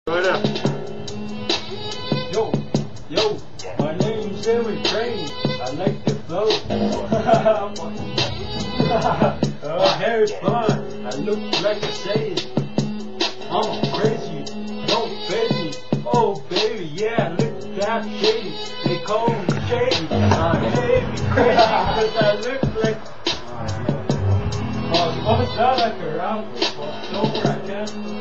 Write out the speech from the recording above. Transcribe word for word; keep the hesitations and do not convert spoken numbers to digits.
What up? Yo, yo, my name's Train. I like to flow. My hair is fine. I look like a sage. I'm crazy. Don't face me. Oh, baby, yeah, I look that shady. They call me shady. I'm crazy because I look like. Oh, you want to sound like a round? Over, I can't.